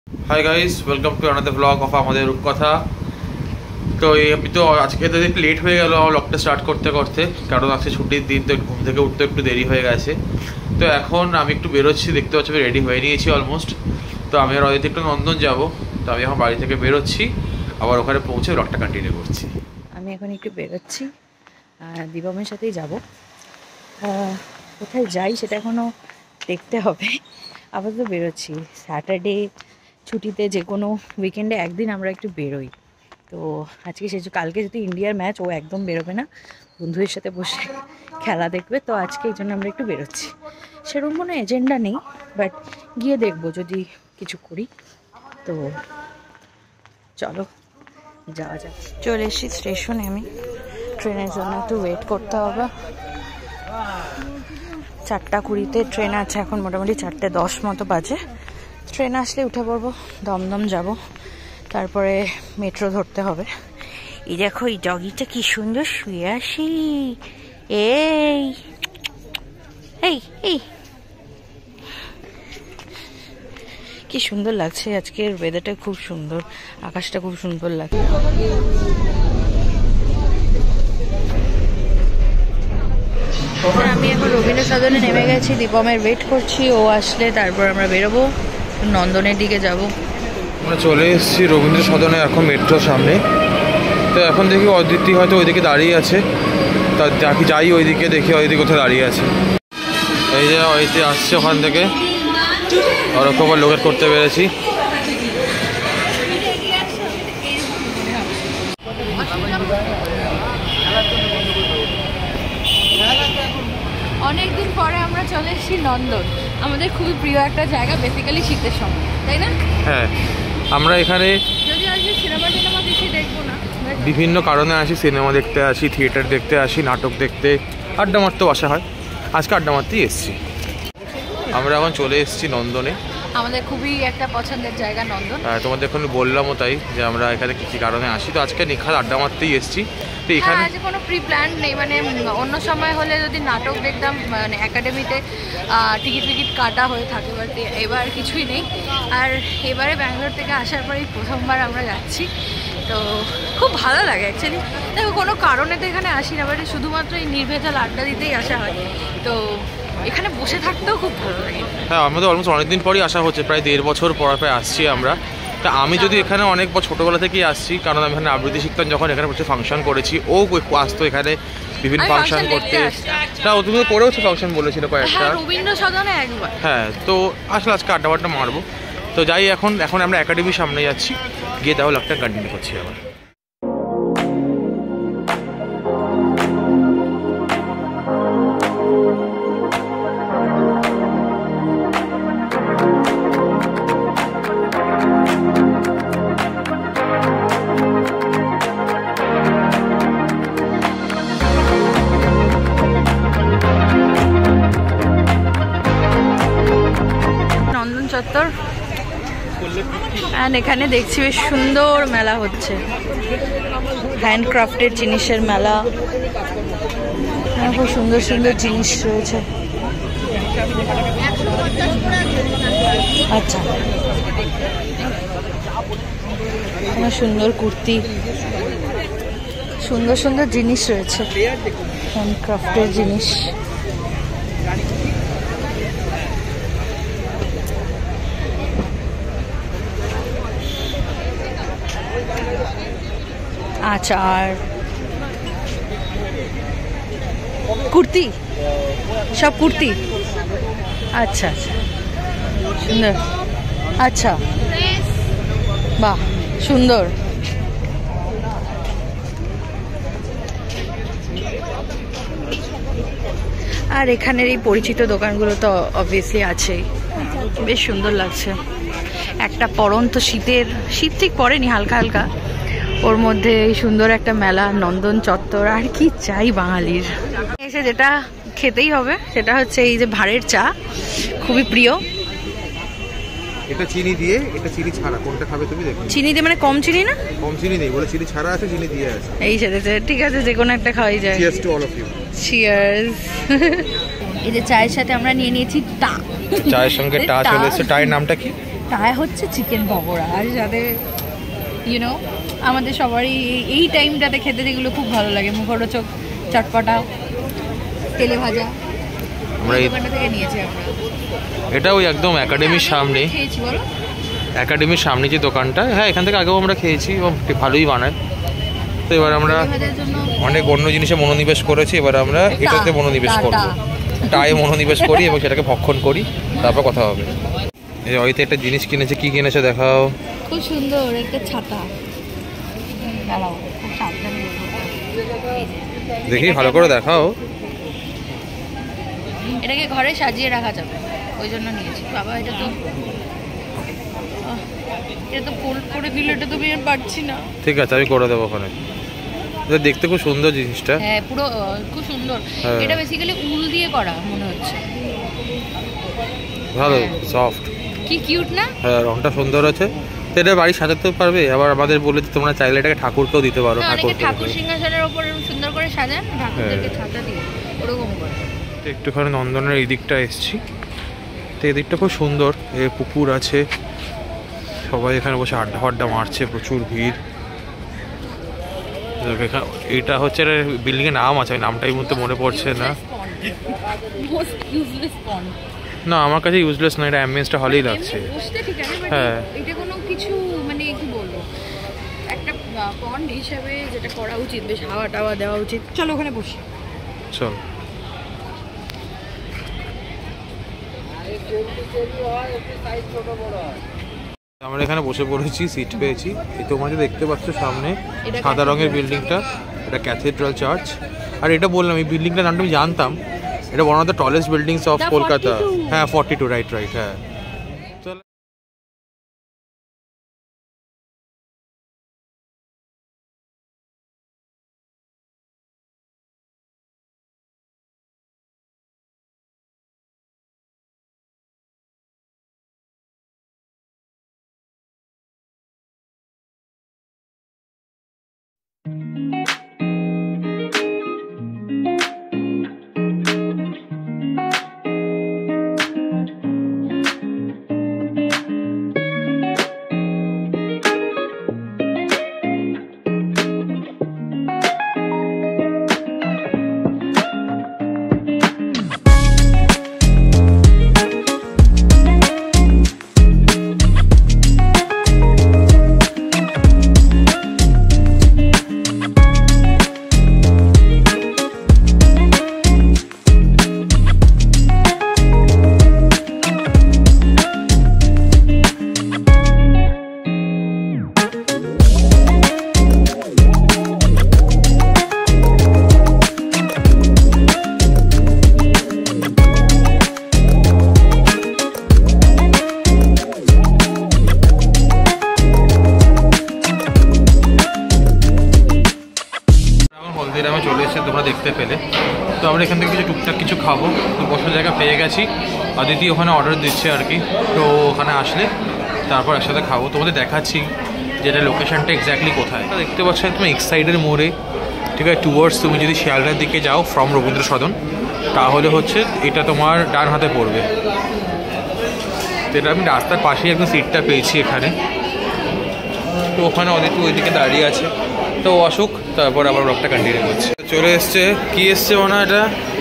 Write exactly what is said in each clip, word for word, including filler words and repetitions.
Hi guys, welcome to another vlog of Amader Roopkotha. তো এই আমি তো আজকে তো একটু লেট হয়ে গেল আমার ব্লগটা স্টার্ট করতে করতে, কারণ আজকে ছুটির দিন, তো ঘুম থেকে উঠতে একটু দেরি হয়ে গেছে। তো এখন আমি একটু বেরোচ্ছি, দেখতে পাচ্ছি আমি রেডি হয়ে নিয়েছি অলমোস্ট। তো আমি আর অদিতি একটু নন্দন যাব, তো আমি এখন বাড়ি থেকে বেরোচ্ছি, আবার ওখানে পৌঁছে ব্লগটা কন্টিনিউ করছি। আমি এখন একটু বেরোচ্ছি, দীপমের সাথেই যাব। কোথায় যাই সেটা এখনও দেখতে হবে। আপাতত বেরোচ্ছি, স্যাটারডে ছুটিতে যে কোনো উইকেন্ডে একদিন আমরা একটু বেরোই। তো আজকে সে কালকে যদি ইন্ডিয়ার ম্যাচ, ও একদম বেরোবে না, বন্ধুদের সাথে বসে খেলা দেখবে। তো আজকে এই জন্য আমরা একটু বেরোচ্ছি। সেরকম কোনো এজেন্ডা নেই, বাট গিয়ে দেখবো যদি কিছু করি। তো চলো যাওয়া যাক। চলে এসেছি স্টেশনে, আমি ট্রেনের জন্য একটু ওয়েট করতে হবে। চারটা কুড়িতে ট্রেন আছে, এখন মোটামুটি চারটে দশ মতো বাজে। ট্রেন আসলে উঠে পড়বো, দমদম যাব, তারপরে মেট্রো ধরতে হবে। এই দেখো এই ডগিটা কি সুন্দর শুয়ে আসি। এই এই এই কি সুন্দর লাগছে, আজকের ওয়েদারটা খুব সুন্দর, আকাশটা খুব সুন্দর লাগছে। আমি এখন রবীন্দ্র সদনে নেমে গেছি, দীপমের ওয়েট করছি, ও আসলে তারপর আমরা বেরোবো, নন্দনের দিকে যাব। আমরা চলে এসেছি রবীন্দ্র সদনে, এখন মেট্রোর সামনে। তো এখন দেখি অদিতি হয়তো ওইদিকে দাঁড়িয়ে আছে, তা দেখি যাই ওইদিকে, দেখি অদিতি কোথায় দাঁড়িয়ে আছে। এই যে অদিতি আসছে ওখান থেকে, ওরকম লোকেট করতে পেরেছি। অনেকদিন পরে আমরা চলে এসেছি নন্দন, আমাদের খুবই প্রিয় একটা জায়গা, বেসিক্যালি শীতের সময়, তাই না? হ্যাঁ, আমরা এখানে যদি আজকে সিনেমা টিনেমা কিছু দেখবো না, বিভিন্ন কারণে আসি, সিনেমা দেখতে আসি, থিয়েটার দেখতে আসি, নাটক দেখতে, আড্ডা মারতেও আসা হয়। আজকে আড্ডা মারতেই এসেছি। আমরা এখন চলে এসেছি নন্দনে, আমাদের খুবই একটা পছন্দের জায়গা নন্দন। হ্যাঁ, তোমাদের এখন বললামও তাই যে আমরা এখানে কী কী কারণে আসি। তো আজকে নিখাত আড্ডা মারতেই এসেছি। তো এখানে আজ কোনো প্রি প্ল্যান নেই, মানে অন্য সময় হলে যদি নাটক দেখতাম, মানে একাডেমিতে টিকিট টিকিট কাটা হয়ে থাকে, বাট এবার কিছুই নেই। আর এবারে ব্যাঙ্গালোর থেকে আসার পরেই প্রথমবার আমরা যাচ্ছি, তো খুব ভালো লাগে অ্যাকচুয়ালি। দেখো কোনো কারণে তো এখানে আসি না, বাট শুধুমাত্র এই নির্ভেজাল আড্ডা দিতেই আসা হয়। তো এখানে বসে থাকতেও খুব ভালো লাগে। হ্যাঁ, আমাদের অলমোস্ট অনেকদিন পরই আসা হচ্ছে, প্রায় দেড় বছর পর প্রায় আসছি আমরা। তা আমি যদি এখানে অনেক বছর ছোটোবেলা থেকেই আসছি, কারণ আমি এখানে আবৃত্তি শিখতাম, যখন এখানে প্রচুর ফাংশন করেছি, ও আসতো এখানে বিভিন্ন ফাংশন করতে। তা ও তুমি করেওছো ফাংশন, বলেছিল কয়েকটা, রবীন্দ্র সদনে একবার। হ্যাঁ, তো আসলে আজকে আড্ডা বাড্ডা মারবো। তো যাই, এখন এখন আমরা একাডেমির সামনে যাচ্ছি, গিয়ে তাহলে একটা কন্টিনিউ করছি আবার। চত্বর, এখানে দেখছি বেশ সুন্দর মেলা হচ্ছে, হ্যান্ডক্রাফটের জিনিসের মেলা, খুব সুন্দর সুন্দর জিনিস রয়েছে। আচ্ছা, সুন্দর কুর্তি, সুন্দর সুন্দর জিনিস রয়েছে, হ্যান্ডক্রাফটের জিনিস। আচ্ছা, আর কুর্তি, সব কুর্তি, আচ্ছা আচ্ছা সুন্দর, আচ্ছা বাহ সুন্দর। আর এখানের এই পরিচিত দোকানগুলো তো অবভিয়াসলি আছেই, বেশ সুন্দর লাগছে। একটা পরন্ত শীতের, শীত ঠিক পড়েনি, হালকা হালকা, ওর মধ্যে এই সুন্দর একটা মেলা, নন্দন চত্বর, আর কি চাই বাঙালির। এসে যেটা খেতেই হবে সেটা হচ্ছে এই যে ভাঁড়ের চা, খুবই প্রিয়। এটা চিনি দিয়ে, এটা চিনি ছাড়া, কোনটা খাবে তুমি দেখো। চিনি দিয়ে মানে কম চিনি না? কম চিনি নেই, বলে চিনি ছাড়া আছে, চিনি দিয়ে আছে। এই সেটাতে ঠিক আছে, যে কোনো একটা খাওয়াই যায়। Cheers to all of you. Cheers. এই যে চায়ের সাথে আমরা নিয়ে নিয়েছি টা। চায়ের সঙ্গে টা চলে এসেছে। টায়ের নামটা কি? টায় হচ্ছে চিকেন পকোড়া, আর যাদের ইউনো আমাদের সবারই এই টাইমটাতে খেতে যেগুলো খুব ভালো লাগে, মুখরোচক চটপটা তেলে ভাজা, আমরা এই দোকানটা থেকে নিয়েছি আমরা। এটা ওই একদম একাডেমির সামনে, খেয়েছি বলো একাডেমির সামনে যে দোকানটা, হ্যাঁ এখান থেকে আগেও আমরা খেয়েছি এবং ভালোই বানায়। তো এবার আমরা অনেক অন্য জিনিসে মনোনিবেশ করেছি, এবার আমরা এটাতে মনোনিবেশ করবো, টায়ে মনোনিবেশ করি এবং সেটাকে ভক্ষণ করি, তারপর কথা হবে। এই হয়তো একটা জিনিস কিনেছে, কি কিনেছে দেখাও। খুব সুন্দর একটা ছাতা, খুব সাবধানে দেখি ভালো করে দেখাও। এটাকে ঘরে সাজিয়ে রাখা যাবে ওই জন্য নিয়েছি। বাবা এটা তো এটা তো ফোল্ড করে দিলে এটা তো আমি আর পারছি না। ঠিক আছে আমি করে দেবো ওখানে। এটা দেখতে খুব সুন্দর জিনিসটা, হ্যাঁ পুরো খুব সুন্দর। এটা বেসিক্যালি উল দিয়ে করা মনে হচ্ছে, ভালো সফট, কি কিউট না? হ্যাঁ রংটা সুন্দর আছে। এটা বাড়ি সাজাতে পারবে, আবার আমাদের বলেছে তোমরা চাইলে এটাকে ঠাকুরকেও দিতে পারো। ঠাকুর ঠাকুর সিংহাসনের উপর সুন্দর করে সাজান, ঠাকুরদেরকে ছাতা দিয়ে ওরকম করে। একটুখানি নন্দনের এই দিকটা এসছি, তো এই দিকটা খুব সুন্দর, এ পুকুর আছে, সবাই এখানে বসে আড্ডা ফাড্ডা মারছে, প্রচুর ভিড়। এটা হচ্ছে বিল্ডিং এর নাম আছে, নামটা এই মুহূর্তে মনে পড়ছে না। না আমার কাছে ইউজলেস না, এটা অ্যাম্বিয়েন্সটা ভালোই লাগছে। হ্যাঁ এটা কোনো কিছু মানে কি বলবো, একটা পন্ড হিসেবে যেটা করা উচিত, বেশ হাওয়া টাওয়া দেওয়া উচিত। চলো ওখানে বসি, চল। আমরা এখানে বসে পড়েছি, সিট পেয়েছি। এই তোমরা যে দেখতে পাচ্ছ সামনে সাদা রঙের বিল্ডিংটা, এটা ক্যাথেড্রাল চার্চ। আর এটা বললাম এই বিল্ডিংটার নামটা আমি জানতাম, এটা one of the tallest buildings of Kolkata. হ্যাঁ ফর্টি টু, রাইট রাইট হ্যাঁ। তোমরা দেখতে পেলে, তো আমরা এখান থেকে কিছু টুকটাক কিছু খাবো, তো বসার জায়গা পেয়ে গেছি। আদিতি ওখানে অর্ডার দিচ্ছে আর কি, তো ওখানে আসলে তারপর একসাথে খাবো। তোমাদের দেখাচ্ছি যেটা লোকেশনটা এক্স্যাক্টলি কোথায়। দেখতে পাচ্ছ একদম এক সাইডের মোড়ে, ঠিক আছে। টুয়ার্ডস তুমি যদি শিয়ালদার দিকে যাও ফ্রম রবীন্দ্র সদন, তাহলে হচ্ছে এটা তোমার ডান হাতে পড়বে। তো এটা আমি রাস্তার পাশেই একদম সিটটা পেয়েছি এখানে। তো ওখানে অদিতি ওইদিকে দাঁড়িয়ে আছে, তো আসুক তারপর আবার ব্লগটা কন্টিনিউ করছে। চলে এসছে, কি এসছে মনে এটা?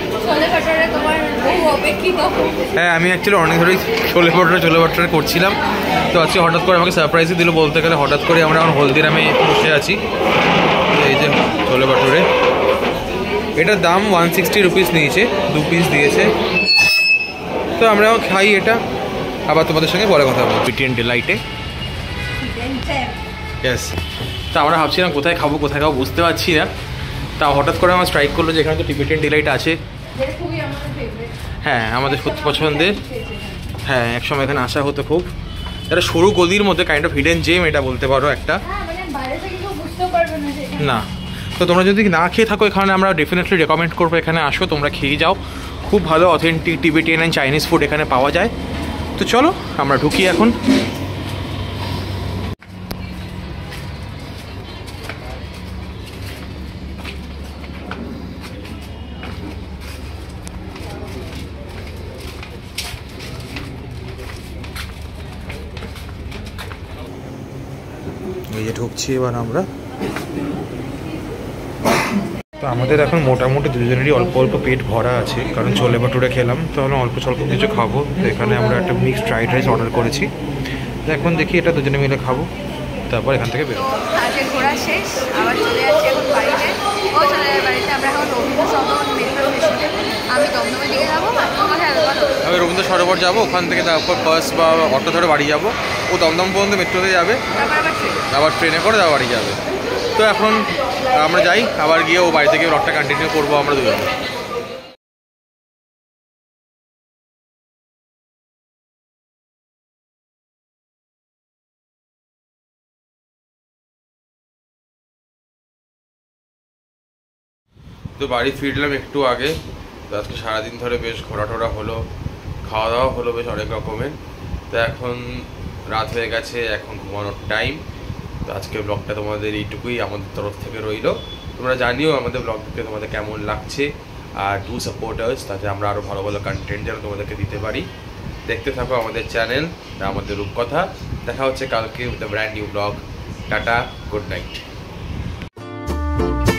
হ্যাঁ আমি অ্যাকচুয়ালি অনেক ধরেই ছোলে ভটোরে ছোলে ভটোরে করছিলাম, তো আজকে হঠাৎ করে আমাকে সারপ্রাইজই দিল বলতে গেলে। হঠাৎ করে আমরা এখন হলদিরামে বসে আছি, এই যে ছোলে ভটোরে। এটার দাম ওয়ান সিক্সটি রুপিস নিয়েছে, দু পিস দিয়েছে। তো আমরাও খাই এটা, আবার তোমাদের সঙ্গে পরে কথা বলবো টিবিটিয়ান ডিলাইটে। ইয়েস, তা আমরা ভাবছিলাম কোথায় খাবো কোথায় খাবো বুঝতে পারছি না। তা হঠাৎ করে আমার স্ট্রাইক করলো যে এখানে তো টিবিটিয়ান ডিলাইট আছে। হ্যাঁ আমাদের খুব পছন্দের, হ্যাঁ একসময় এখানে আসা হতো খুব। এটা সরু গলির মধ্যে কাইন্ড অফ হিডেন জেম এটা বলতে পারো একটা। না তো তোমরা যদি না খেয়ে থাকো এখানে, আমরা ডেফিনেটলি রেকমেন্ড করবো এখানে আসো, তোমরা খেয়ে যাও। খুব ভালো authentic Tibetan and Chinese food এখানে পাওয়া যায়। তো চলো আমরা ঢুকি এখন। এই যে ঢুকছি এবার আমরা। তো আমাদের এখন মোটামুটি দুজনেরই অল্প অল্প পেট ভরা আছে, কারণ ছোলে ভাটুরে খেলাম, তো আমরা অল্প স্বল্প কিছু খাবো। তো এখানে আমরা একটা মিক্সড ফ্রাইড রাইস অর্ডার করেছি, তো এখন দেখি এটা দুজনে মিলে খাবো, তারপর এখান থেকে বেরোবো। আজকে ঘোরা শেষ, আবার চলে যাচ্ছি এখন বাড়িতে। ও চলে যাবে বাড়িতে, আমরা এখন রবীন্দ্র সদন মেট্রো স্টেশনে। আমি দমদমের দিকে যাবো, আমি রবীন্দ্র সরোবর যাবো, ওখান থেকে তারপর বাস বা অটো ধরে বাড়ি যাবো। ও দমদম পর্যন্ত মেট্রোতে যাবে, আবার ট্রেনে করে তারপর বাড়ি যাবে। তো এখন আমরা যাই, আবার গিয়ে ও বাড়ি থেকে ব্লগটা কন্টিনিউ করবো আমরা দুজন। তো বাড়ি ফিরলাম একটু আগে। তো আজকে সারাদিন ধরে বেশ ঘোরা টোরা হলো, খাওয়া দাওয়া হলো বেশ অনেক রকমের। তো এখন রাত হয়ে গেছে, এখন ঘুমানোর টাইম। তো আজকের ব্লগটা তোমাদের এইটুকুই আমাদের তরফ থেকে রইলো। তোমরা জানিও আমাদের ব্লগ দেখতে তোমাদের কেমন লাগছে, আর ডু সাপোর্টার্স, তাতে আমরা আরও ভালো ভালো কন্টেন্ট যেন তোমাদেরকে দিতে পারি। দেখতে থাকো আমাদের চ্যানেল আমাদের রূপকথা। দেখা হচ্ছে কালকে with a brand new blog. Tata, good night.